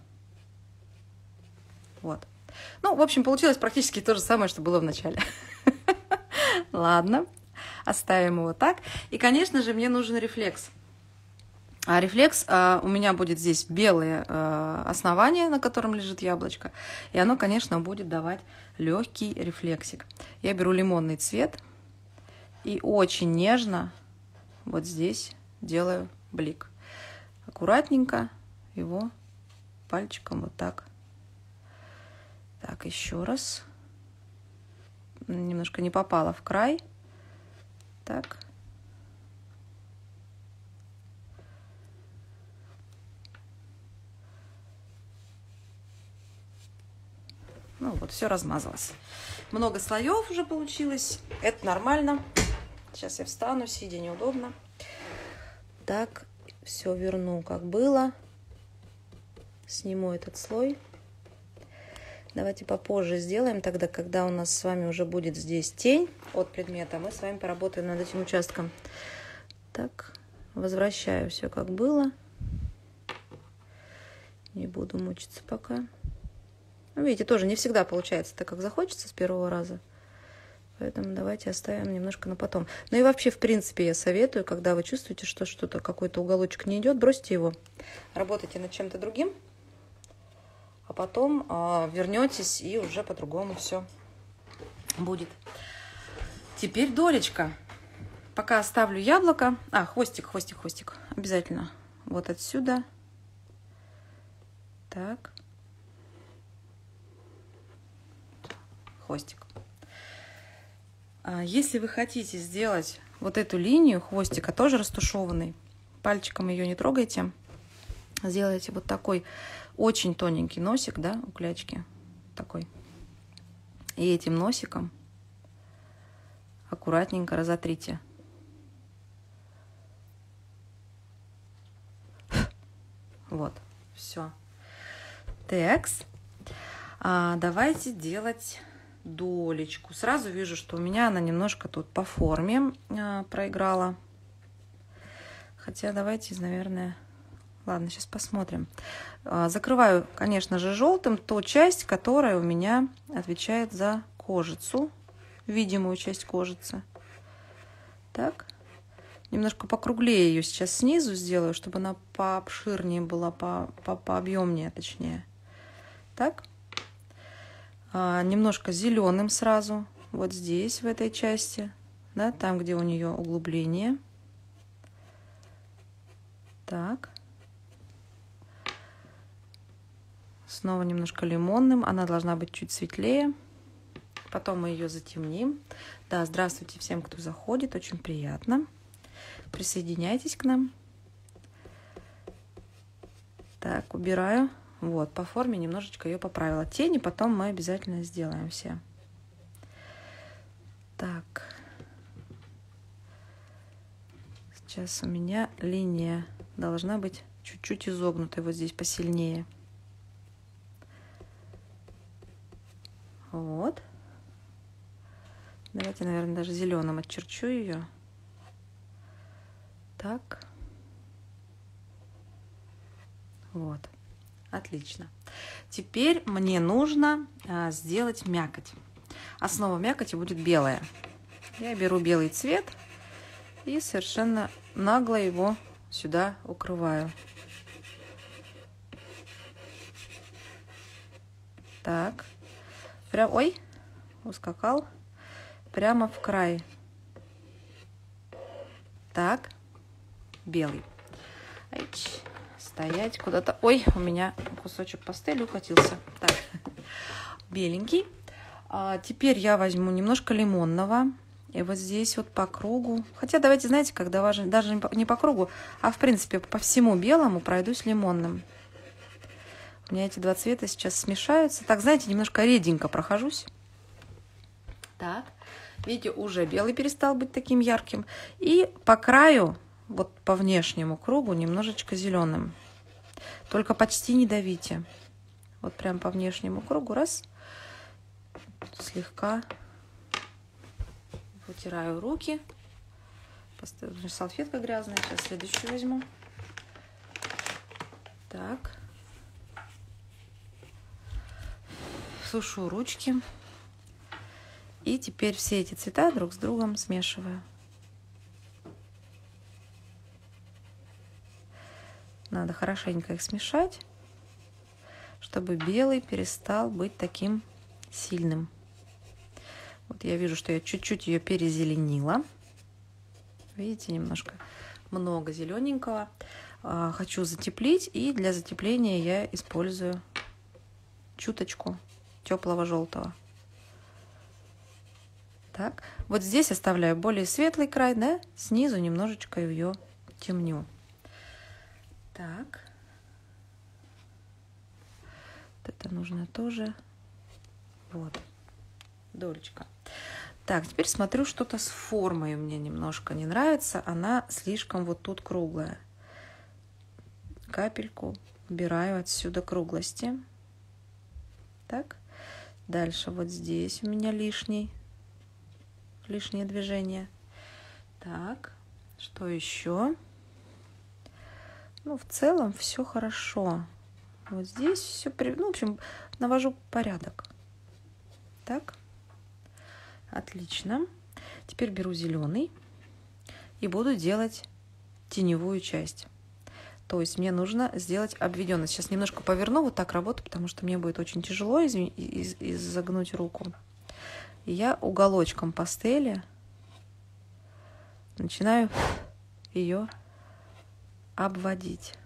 A: Вот. Ну, в общем, получилось практически то же самое, что было в начале. Ладно, оставим его так. И, конечно же, мне нужен рефлекс. А рефлекс а, у меня будет здесь белое а, основание, на котором лежит яблочко. И оно, конечно, будет давать легкий рефлексик. Я беру лимонный цвет и очень нежно вот здесь делаю блик. Аккуратненько его пальчиком вот так. Так, еще раз. Немножко не попала в край. Так. Ну вот, все размазалось. Много слоев уже получилось. Это нормально. Сейчас я встану, сидя неудобно. Так, все верну, как было. Сниму этот слой. Давайте попозже сделаем, тогда, когда у нас с вами уже будет здесь тень от предмета, мы с вами поработаем над этим участком. Так, возвращаю все, как было. Не буду мучиться пока. Ну, видите, тоже не всегда получается так, как захочется с первого раза. Поэтому давайте оставим немножко на потом. Ну и вообще, в принципе, я советую, когда вы чувствуете, что что-то, какой-то уголочек не идет, бросьте его. Работайте над чем-то другим. А потом э, вернетесь, и уже по-другому все будет. Теперь долечка. Пока оставлю яблоко. А, хвостик, хвостик, хвостик. Обязательно. Вот отсюда. Так. Хвостик. Если вы хотите сделать вот эту линию хвостика, тоже растушеванный, пальчиком ее не трогайте, сделайте вот такой очень тоненький носик, да, у клячки, такой. И этим носиком аккуратненько разотрите. Вот, все. Текс. А, давайте делать долечку. Сразу вижу, что у меня она немножко тут по форме а, проиграла. Хотя давайте, наверное... Ладно, сейчас посмотрим. А, закрываю, конечно же, желтым ту часть, которая у меня отвечает за кожицу. Видимую часть кожицы. Так. Немножко покруглее ее сейчас снизу сделаю, чтобы она пообширнее была, по, по, пообъемнее, точнее. Так. А, немножко зеленым сразу, вот здесь, в этой части, да, там, где у нее углубление. Так. Снова немножко лимонным, она должна быть чуть светлее. Потом мы ее затемним. Да, здравствуйте всем, кто заходит, очень приятно. Присоединяйтесь к нам. Так, убираю. Вот, по форме немножечко ее поправила. Тени потом мы обязательно сделаем все. Так. Сейчас у меня линия должна быть чуть-чуть изогнутой. Вот здесь посильнее. Вот. Давайте, наверное, даже зеленым отчерчу ее. Так. Вот. Отлично. Теперь мне нужно а, сделать мякоть. Основа мякоти будет белая. Я беру белый цвет и совершенно нагло его сюда укрываю. Так. Прям, ой, ускакал. Прямо в край. Так. Белый. Айч. Стоять куда-то. Ой, у меня кусочек пастели укатился. Так, беленький. А теперь я возьму немножко лимонного. И вот здесь вот по кругу. Хотя давайте, знаете, когда важно, даже не по кругу, а в принципе по всему белому пройдусь лимонным. У меня эти два цвета сейчас смешаются. Так, знаете, немножко реденько прохожусь. Так, видите, уже белый перестал быть таким ярким. И по краю, вот по внешнему кругу, немножечко зеленым. Только почти не давите. Вот прям по внешнему кругу. Раз. Слегка вытираю руки. Салфетка грязная. Сейчас следующую возьму. Так. Сушу ручки. И теперь все эти цвета друг с другом смешиваю. Надо хорошенько их смешать, чтобы белый перестал быть таким сильным. Вот я вижу, что я чуть-чуть ее перезеленила. Видите, немножко много зелененького. Хочу затеплить, и для затепления я использую чуточку теплого желтого. Так, вот здесь оставляю более светлый край, да, снизу немножечко ее темню. Так, вот это нужно тоже, вот, долечка. Так, теперь смотрю, что-то с формой мне немножко не нравится, она слишком вот тут круглая. Капельку убираю отсюда круглости. Так, дальше вот здесь у меня лишний. Лишнее движение. Так, что еще? Ну, в целом все хорошо. Вот здесь все, ну, в общем, навожу порядок. Так, отлично. Теперь беру зеленый и буду делать теневую часть. То есть мне нужно сделать обведенность. Сейчас немножко поверну, вот так работаю, потому что мне будет очень тяжело изогнуть руку. И я уголочком пастели начинаю ее обводить.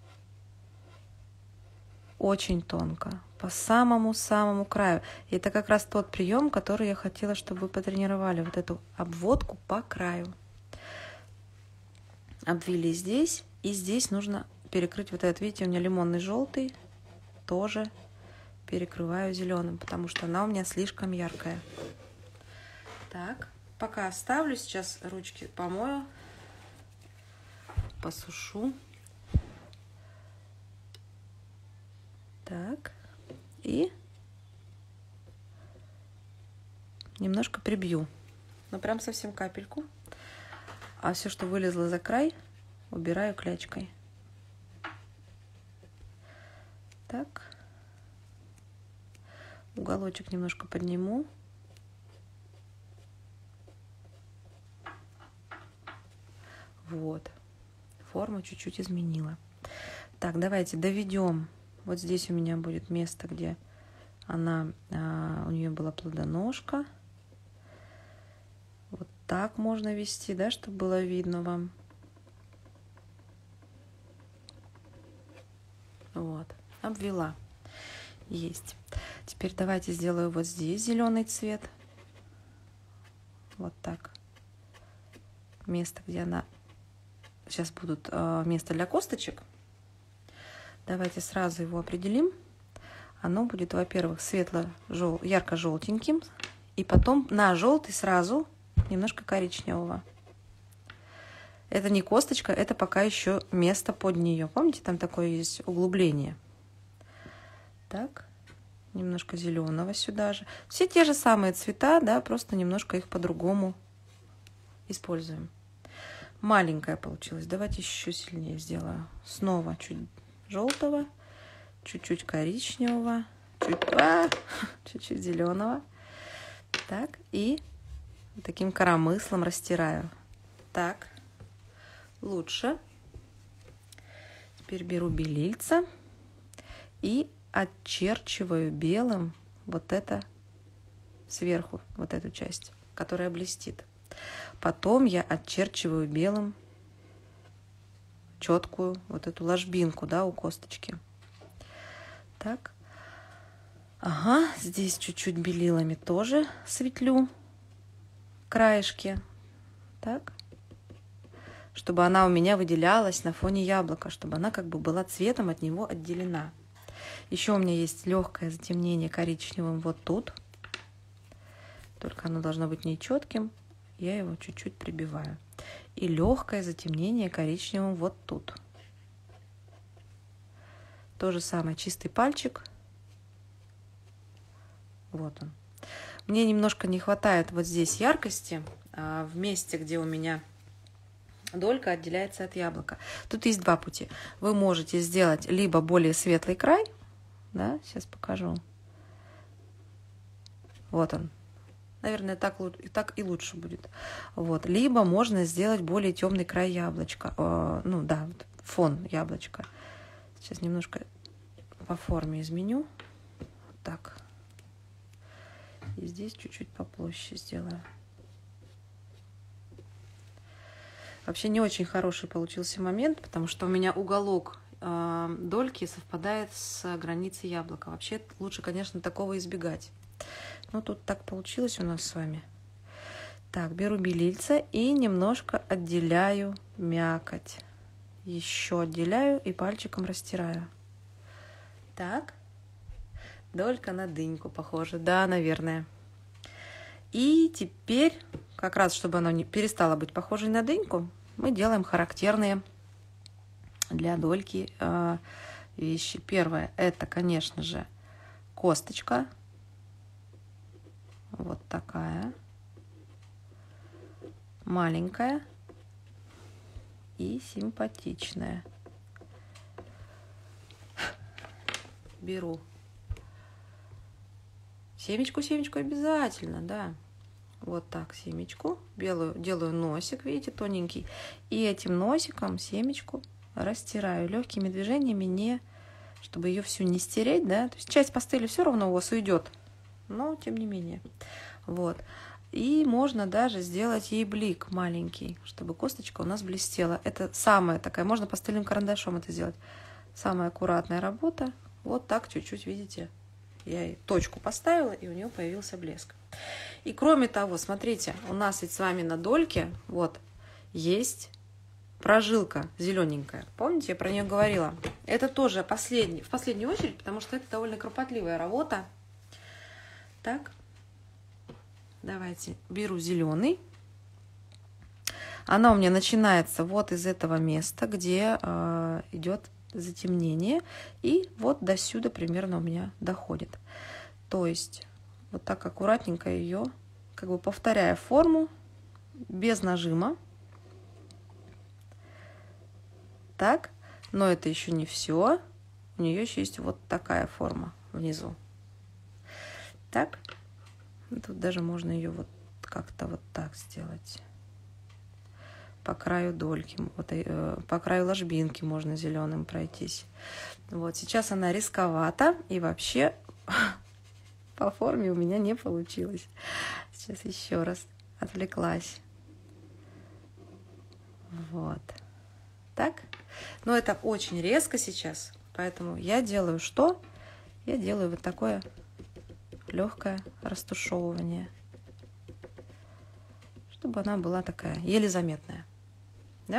A: Очень тонко, по самому-самому краю. И это как раз тот прием, который я хотела, чтобы вы потренировали. Вот эту обводку по краю. Обвели здесь, и здесь нужно перекрыть вот этот, видите, у меня лимонный желтый, тоже перекрываю зеленым, потому что она у меня слишком яркая. Так, пока оставлю, сейчас ручки помою, посушу. Так, и немножко прибью, но прям совсем капельку. А все, что вылезло за край, убираю клячкой. Так. Уголочек немножко подниму. Вот. Форму чуть-чуть изменила. Так, давайте доведем. Вот здесь у меня будет место, где она, а, у нее была плодоножка. Вот так можно вести, да, чтобы было видно вам. Вот. Обвела. Есть. Теперь давайте сделаю вот здесь зеленый цвет. Вот так. Место, где она... Сейчас будут э, место для косточек. Давайте сразу его определим. Оно будет, во-первых, светло-жел... ярко-желтеньким. И потом на желтый сразу немножко коричневого. Это не косточка, это пока еще место под нее. Помните, там такое есть углубление. Так, немножко зеленого сюда же. Все те же самые цвета, да, просто немножко их по-другому используем. Маленькая получилась. Давайте еще сильнее сделаю. Снова чуть желтого, чуть-чуть коричневого, чуть, а, чуть-чуть зеленого. Так, и таким коромыслом растираю. Так, лучше. Теперь беру белильца и отчерчиваю белым вот это сверху, вот эту часть, которая блестит. Потом я отчерчиваю белым четкую вот эту ложбинку, да, у косточки. Так. Ага, здесь чуть-чуть белилами тоже светлю краешки. Так. Чтобы она у меня выделялась на фоне яблока, чтобы она как бы была цветом от него отделена. Еще у меня есть легкое затемнение коричневым вот тут. Только оно должно быть нечетким. Я его чуть-чуть прибиваю. И легкое затемнение коричневым вот тут. То же самое, чистый пальчик. Вот он. Мне немножко не хватает вот здесь яркости, а в месте, где у меня долька отделяется от яблока. Тут есть два пути. Вы можете сделать либо более светлый край, да, сейчас покажу. Вот он. Наверное, так, и так и лучше будет. Вот. Либо можно сделать более темный край яблочка. Э, ну да, фон яблочка. Сейчас немножко по форме изменю. Вот так. И здесь чуть-чуть поплоще сделаю. Вообще не очень хороший получился момент, потому что у меня уголок э, дольки совпадает с границей яблока. Вообще лучше, конечно, такого избегать. Но тут так получилось у нас с вами. Так, беру белильце и немножко отделяю мякоть. Еще отделяю и пальчиком растираю. Так. Долька на дыньку похоже. Да, наверное. И теперь, как раз, чтобы оно не перестало быть похожей на дыньку, мы делаем характерные для дольки э, вещи. Первое, это, конечно же, косточка. Вот такая. Маленькая и симпатичная. Беру семечку, семечку обязательно, да. Вот так семечку. Белую, делаю носик, видите, тоненький. И этим носиком семечку растираю легкими движениями, не, чтобы ее всю не стереть, да. То есть часть пастели все равно у вас уйдет, но тем не менее. Вот. И можно даже сделать ей блик маленький, чтобы косточка у нас блестела. Это самая такая, можно пастельным карандашом это сделать. Самая аккуратная работа. Вот так чуть-чуть, видите, я ей точку поставила, и у нее появился блеск. И кроме того, смотрите, у нас ведь с вами на дольке вот есть прожилка зелененькая. Помните, я про нее говорила? Это тоже последний, в последнюю очередь, потому что это довольно кропотливая работа. Так, давайте беру зеленый. Она у меня начинается вот из этого места, где э, идет затемнение, и вот до сюда примерно у меня доходит. То есть вот так аккуратненько ее, как бы повторяя форму, без нажима. Так, но это еще не все. У нее еще есть вот такая форма внизу. Так, тут даже можно ее вот как-то вот так сделать. По краю дольки, вот, э, по краю ложбинки можно зеленым пройтись. Вот сейчас она рисковата, и вообще по форме у меня не получилось. Сейчас еще раз отвлеклась. Вот. Так. Но это очень резко сейчас, поэтому я делаю что? Я делаю вот такое легкое растушевывание, чтобы она была такая еле заметная. Да?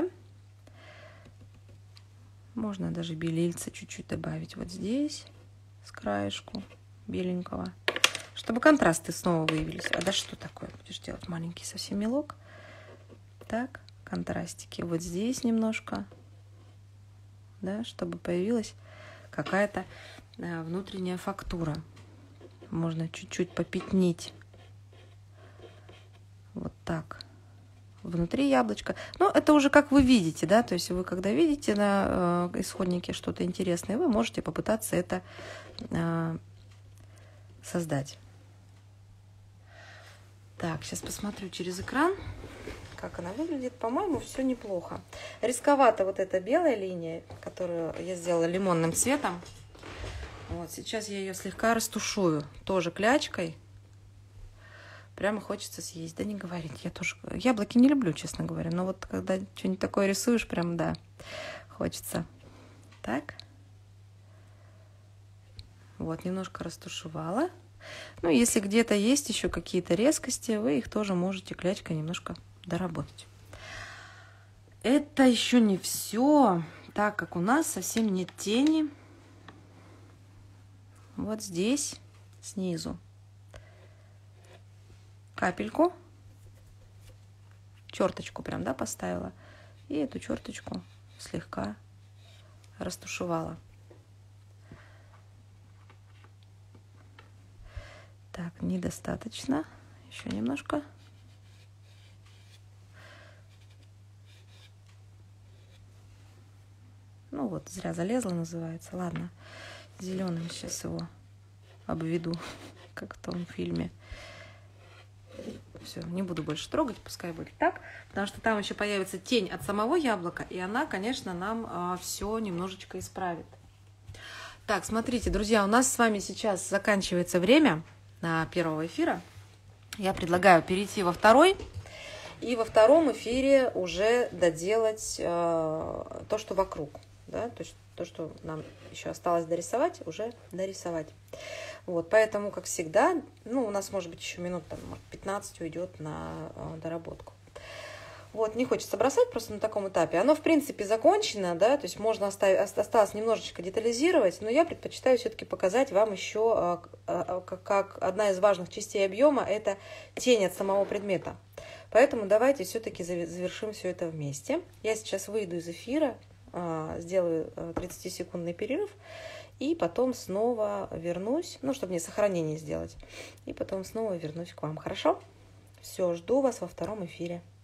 A: Можно даже белильца чуть-чуть добавить вот здесь, с краешку беленького, чтобы контрасты снова выявились. А да что такое? Будешь делать маленький совсем мелок. Так, контрастики вот здесь немножко, да, чтобы появилась какая-то а, внутренняя фактура. Можно чуть-чуть попятнить. Вот так. Внутри яблочко. Но это уже как вы видите, да, то есть вы когда видите на э, исходнике что-то интересное, вы можете попытаться это э, создать. Так, сейчас посмотрю через экран, как она выглядит. По-моему, все неплохо. Рисковато вот эта белая линия, которую я сделала лимонным цветом. Вот, сейчас я ее слегка растушую, тоже клячкой. Прямо хочется съесть, да не говорить. Я тоже яблоки не люблю, честно говоря. Но вот когда что-нибудь такое рисуешь, прям, да, хочется. Так. Вот, немножко растушевала. Ну, если где-то есть еще какие-то резкости, вы их тоже можете клячкой немножко доработать. Это еще не все, так как у нас совсем нет тени. вот здесь снизу капельку, черточку прям, да, поставила, и эту черточку слегка растушевала. Так, недостаточно, еще немножко. Ну вот, зря залезла, называется. Ладно, зеленым сейчас его обведу, как в том фильме. Все, не буду больше трогать, пускай будет так, потому что там еще появится тень от самого яблока, и она, конечно, нам а, все немножечко исправит. Так, смотрите, друзья, у нас с вами сейчас заканчивается время на первого эфира. Я предлагаю перейти во второй, и во втором эфире уже доделать а, то, что вокруг, да, то, то, что нам еще осталось дорисовать, уже дорисовать. Вот, поэтому, как всегда, ну, у нас, может быть, еще минут там, может, пятнадцать уйдет на э, доработку. Вот, не хочется бросать просто на таком этапе. Оно, в принципе, закончено, да, то есть можно оставить, осталось немножечко детализировать, но я предпочитаю все-таки показать вам еще, э, э, как, как одна из важных частей объема, это тень от самого предмета. Поэтому давайте все-таки завершим все это вместе. Я сейчас выйду из эфира, э, сделаю тридцатисекундный перерыв, и потом снова вернусь, ну, чтобы мне сохранение сделать. И потом снова вернусь к вам. Хорошо? Все, жду вас во втором эфире.